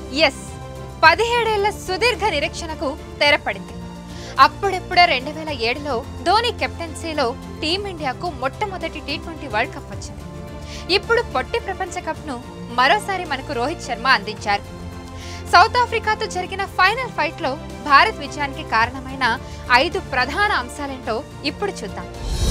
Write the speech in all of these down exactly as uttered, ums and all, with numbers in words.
Yes పదిహేడేళ్ల సుదీర్ఘ నిరీక్షణకు తెరపడింది. అప్పుడెప్పుడే రెండు వేల ఏడులో ధోని కెప్టెన్సీలో టీమిండియాకు మొట్టమొదటి టీ ట్వంటీ వరల్డ్ కప్ వచ్చింది. ఇప్పుడు పొట్టి ప్రపంచ కప్ ను మరోసారి మనకు రోహిత్ శర్మ అందించారు. సౌత్ ఆఫ్రికాతో జరిగిన ఫైనల్ ఫైట్ లో భారత్ విజయానికి కారణమైన ఐదు ప్రధాన అంశాలేంటో ఇప్పుడు చూద్దాం.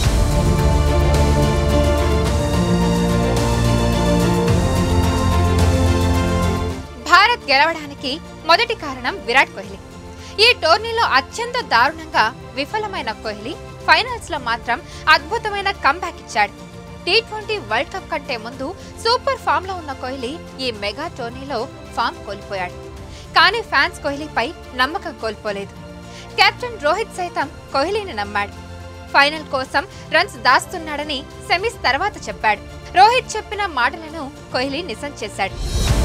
భారత్ గెలవడానికి మొదటి కారణం విరాట్ కోహ్లీ. ఈ టోర్నీలో అత్యంత దారుణంగా విఫలమైన కోహ్లీ ఫైనల్స్ లో మాత్రం అద్భుతమైన కంబ్యాక్ ఇచ్చాడు. టీ ట్వంటీ వరల్డ్ కప్ కంటే ముందు సూపర్ ఫామ్ లో ఉన్న కోహ్లీ ఈ మెగా టోర్నీలో ఫామ్ కోల్పోయాడు. కానీ ఫ్యాన్స్ కోహ్లీపై నమ్మకం కోల్పోలేదు. కెప్టెన్ రోహిత్ సైతం కోహ్లీని నమ్మాడు. ఫైనల్ కోసం రన్స్ దాస్తున్నాడని సెమీస్ తర్వాత చెప్పాడు. రోహిత్ చెప్పిన మాటలను కోహ్లీ నిజం చేశాడు.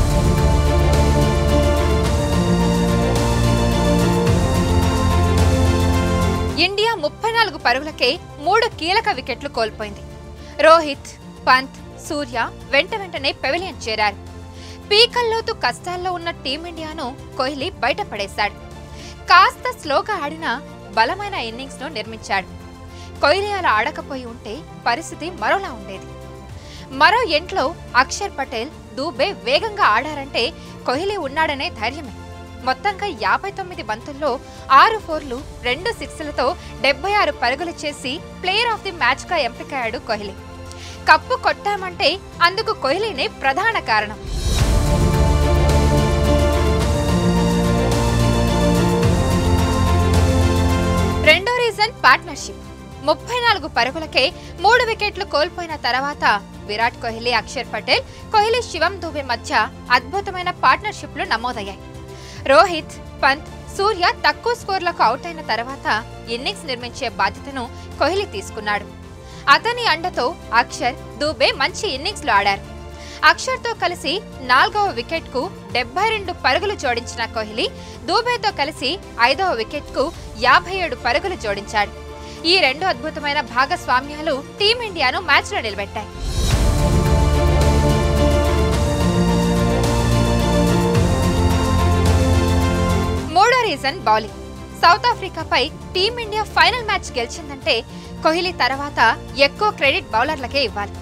ఇండియా ముప్పై నాలుగు పరుగులకే మూడు కీలక వికెట్లు కోల్పోయింది. రోహిత్, పంత్, సూర్య వెంట వెంటనే పెవిలియన్ చేరారు. పీకల్లోతు కష్టాల్లో ఉన్న టీమిండియాను కోహ్లీ బయటపడేశాడు. కాస్త స్లోగా ఆడిన బలమైన ఇన్నింగ్స్ ను నిర్మించాడు. కోహ్లీ అలా ఆడకపోయి ఉంటే పరిస్థితి మరోలా ఉండేది. మరో ఎండ్లో అక్షర్ పటేల్, దూబే వేగంగా ఆడారంటే కోహ్లీ ఉన్నాడనే ధైర్యమే. మొత్తంగా యాభై తొమ్మిది బంతుల్లో ఆరు ఫోర్లు, రెండు సిక్స్లతో డెబ్బై ఆరు పరుగులు చేసి ప్లేయర్ ఆఫ్ ది మ్యాచ్ గా ఎంపికయ్యాడు కోహ్లీ. కప్పు కొట్టామంటే అందుకు కోహ్లీనే ప్రధాన కారణం. రెండో రీజన్ పార్ట్నర్షిప్. ముప్పై నాలుగు పరుగులకే మూడు వికెట్లు కోల్పోయిన తర్వాత విరాట్ కోహ్లీ, అక్షర్ పటేల్, కోహ్లీ శివం దూబే మధ్య అద్భుతమైన పార్ట్నర్షిప్లు నమోదయ్యాయి. రోహిత్, పంత్, సూర్య తక్కువ స్కోర్లకు అవుట్ అయిన తర్వాత ఇన్నింగ్స్ నిర్మించే బాధ్యతను కోహ్లీ తీసుకున్నాడు. అతని అండతో అక్షర్, దూబే మంచి ఇన్నింగ్స్ లో ఆడారు. అక్షర్ తో కలిసి నాలుగవ వికెట్ కు డెబ్బై రెండు పరుగులు జోడించిన కోహ్లీ దూబేతో కలిసి ఐదవ వికెట్ కు యాభై ఏడు పరుగులు జోడించాడు. ఈ రెండు అద్భుతమైన భాగస్వామ్యాలు టీమిండియాను మ్యాచ్ లో నిలబెట్టాయి. మూడో రీజన్ బౌలింగ్. సౌత్ ఆఫ్రికాపై టీమిండియా ఫైనల్ మ్యాచ్ గెలిచిందంటే కోహ్లీ తర్వాత ఎక్కువ క్రెడిట్ బౌలర్లకే ఇవ్వాలి.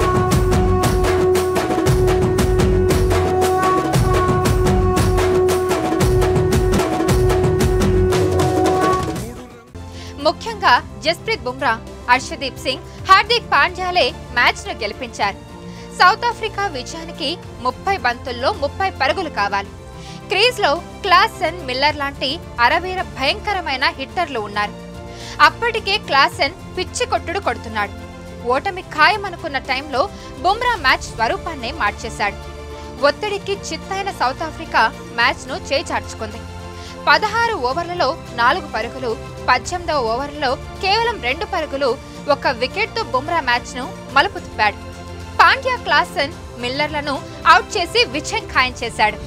ముఖ్యంగా జస్ప్రీత్ బుమ్రా, హర్షదీప్ సింగ్, హార్దిక్ పాండ్యాలే మ్యాచ్ ను గెలిపించారు. సౌత్ ఆఫ్రికా విజయానికి ముప్పై బంతుల్లో ముప్పై పరుగులు కావాలి. క్రీజ్ లో క్లాసెన్, మిల్లర్ లాంటి అరవీర భయంకరమైన హిట్టర్లు ఉన్నారు. అప్పటికే క్లాసెన్ పిచ్చి కొట్టుడు కొడుతున్నాడు. ఓటమి ఖాయమనుకున్న టైంలో బుమ్రా మ్యాచ్ స్వరూపాన్నే మార్చేశాడు. ఒత్తిడికి చిత్తైన సౌత్ ఆఫ్రికా మ్యాచ్ ను చేజార్చుకుంది. పదహారు ఓవర్లలో నాలుగు పరుగులు, పద్దెనిమిదవ ఓవర్లలో కేవలం రెండు పరుగులు, ఒక వికెట్ తో బుమ్రా మ్యాచ్ ను మలుపు తిప్పాడు. పాండ్యా, క్లాసెన్, మిల్లర్లను అవుట్ చేసి విజయం ఖాయం చేశాడు.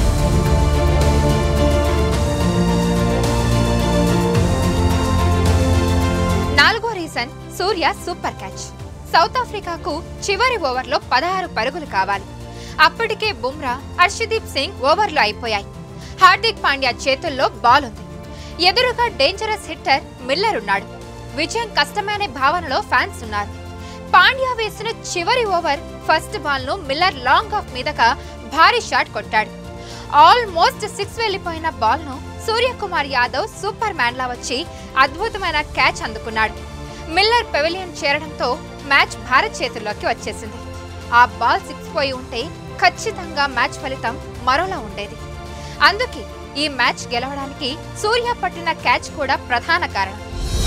నాలుగో reason Surya super catch. South ఆఫ్రికాకు చివరి ఓవర్లో పదహారు పరుగులు కావాలి. అప్పటికే బుమ్రా, హర్షదీప్ సింగ్ ఓవర్లు అయిపోయాయి. హార్దిక్ పాండ్యా చేతుల్లో బాల్ ఉంది. ఎదురుగా డేంజరస్ హిట్టర్ మిల్లర్ ఉన్నాడు. విజయం కష్టమనే భావనలో ఫ్యాన్స్ ఉన్నారు. పాండ్యా వేసిన చివరి ఓవర్ ఫస్ట్ బాల్ ను మిల్లర్ లాంగ్ ఆఫ్ మీదగా భారీ షాట్ కొట్టాడు. ఆల్మోస్ట్ సిక్స్ వెళ్లిపోయిన బాల్ ను సూర్యకుమార్ యాదవ్ సూపర్ మ్యాన్ లా వచ్చి అద్భుతమైన క్యాచ్ అందుకున్నాడు. మిల్లర్ పెవిలియన్ చేరడంతో మ్యాచ్ భారత్ చేతుల్లోకి వచ్చేసింది. ఆ బాల్ సిక్స్ పోయి ఉంటే ఖచ్చితంగా మ్యాచ్ ఫలితం మరోలా ఉండేది. అందుకే ఈ మ్యాచ్ గెలవడానికి సూర్య పట్టిన క్యాచ్ కూడా ప్రధాన కారణం.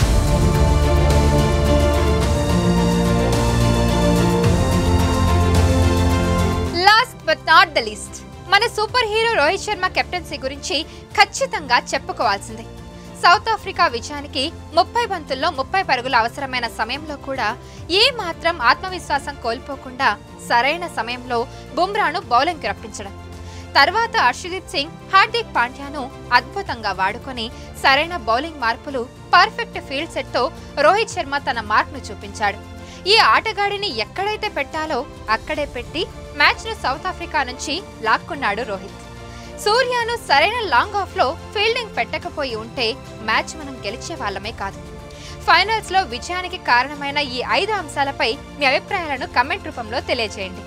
Last but not the least, మన super hero Rohit Sharma captaincy గురించి ఖచ్చితంగా చెప్పుకోవాల్సిందే. సౌత్ ఆఫ్రికా విజయానికి ముప్పై బంతుల్లో ముప్పై పరుగులు అవసరమైన సమయంలో కూడా ఏ మాత్రం ఆత్మవిశ్వాసం కోల్పోకుండా సరైన సమయంలో బుమ్రాను బౌలింగ్కి రప్పించడం, తర్వాత హర్షదీప్ సింగ్, హార్దిక్ పాండ్యాను అద్భుతంగా వాడుకొని సరైన బౌలింగ్ మార్పులు, పర్ఫెక్ట్ ఫీల్డ్ సెట్ తో రోహిత్ శర్మ తన మార్క్ ను చూపించాడు. ఈ ఆటగాడిని ఎక్కడైతే పెట్టాలో అక్కడే పెట్టి మ్యాచ్ ను సౌత్ ఆఫ్రికా నుంచి లాక్కున్నాడు రోహిత్. సూర్యను సరైన లాంగ్ ఆఫ్ లో ఫీల్డింగ్ పెట్టకపోయి ఉంటే మ్యాచ్ మనం గెలిచే వాళ్ళమే కాదు. ఫైనల్స్ లో విజయానికి కారణమైన ఈ ఐదు అంశాలపై మీ అభిప్రాయాలను కమెంట్ రూపంలో తెలియజేయండి.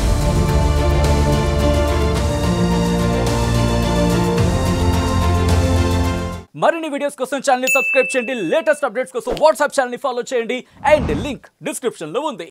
మరిన్ని వీడియోస్ కోసం ఛానల్ ని సబ్స్క్రైబ్ చేయండి. లేటెస్ట్ అప్డేట్స్ కోసం వాట్సాప్ ఛానల్ ని ఫాలో చేయండి. అండ్ లింక్ డిస్క్రిప్షన్ లో ఉంది.